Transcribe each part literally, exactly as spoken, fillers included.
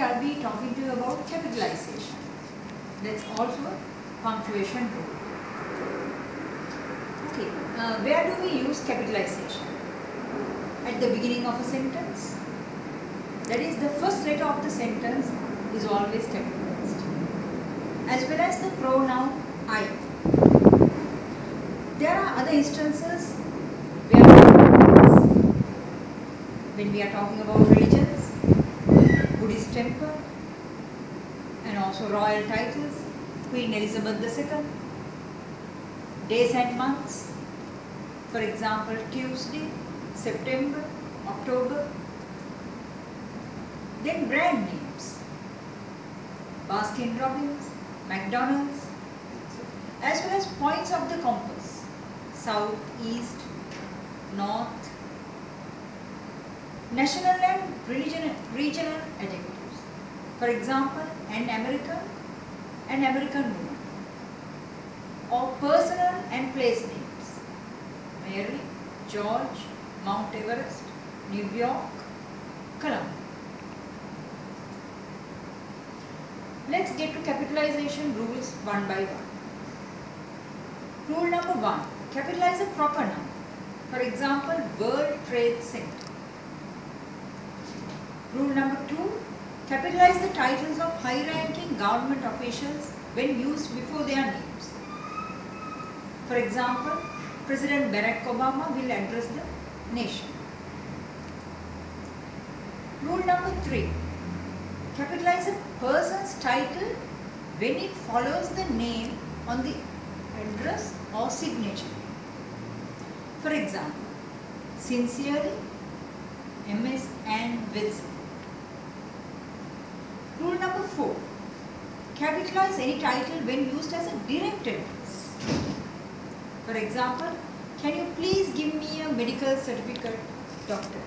I'll be talking to you about capitalization. That's also punctuation rule. Okay, uh, where do we use capitalization? At the beginning of a sentence. That is, the first letter of the sentence is always capitalized. As well as the pronoun I. There are other instances where when we are talking about religions, Buddhist temple, and also royal titles, Queen Elizabeth the Second, days and months, for example, Tuesday, September, October. Then brand names, Baskin Robbins, McDonald's, as well as points of the compass, south, east, north, national and regional, regional adjectives. For example, an American, an American woman. Or personal and place names, Mary, George, Mount Everest, New York, Columbia. Let's get to capitalization rules one by one. Rule number one, capitalize a proper noun. For example, World Trade Center. Rule number two, capitalize the titles of high-ranking government officials when used before their names. For example, President Barack Obama will address the nation. Rule number three, capitalize a person's title when it follows the name on the address or signature. For example, sincerely, M S and Wilson. Rule number four, capitalize any title when used as a direct address. For example, can you please give me a medical certificate, doctor?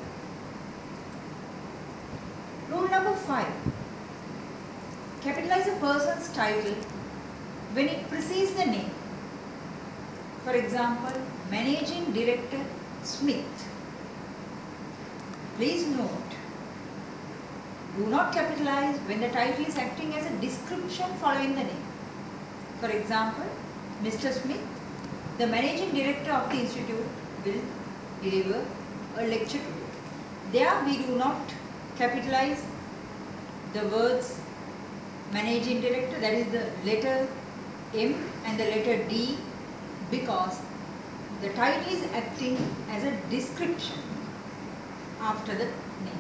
Rule number five, capitalize a person's title when it precedes the name. For example, Managing Director Smith. Please note, do not capitalize when the title is acting as a description following the name. For example, Mister Smith, the Managing Director of the Institute, will deliver a lecture today. There we do not capitalize the words Managing Director, that is the letter M and the letter D, because the title is acting as a description after the name.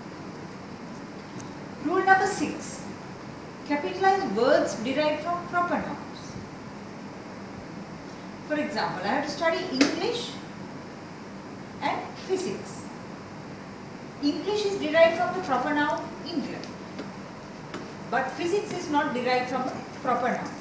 Rule number six, capitalize words derived from proper nouns. For example, I have to study English and physics. English is derived from the proper noun England, but physics is not derived from a proper noun.